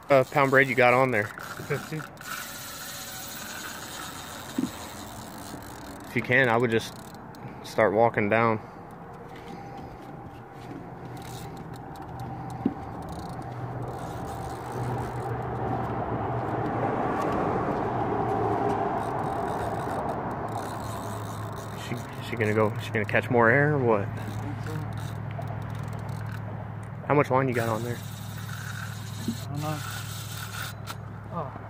Pound braid you got on there? 50. If you can, I would just start walking down. She gonna catch more air or what? How much line you got on there? I don't know. Oh.